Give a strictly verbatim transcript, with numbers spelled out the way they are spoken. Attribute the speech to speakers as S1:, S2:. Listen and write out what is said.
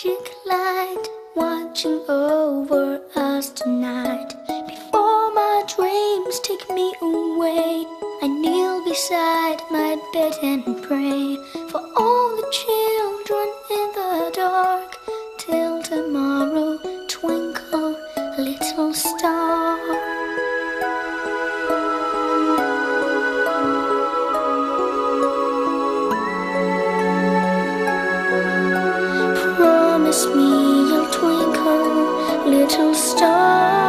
S1: magic light watching over us tonight. Before my dreams take me away, I kneel beside my bed and pray for all the children in the dark. Till tomorrow, twinkle, little star. Promise me you'll twinkle, little star.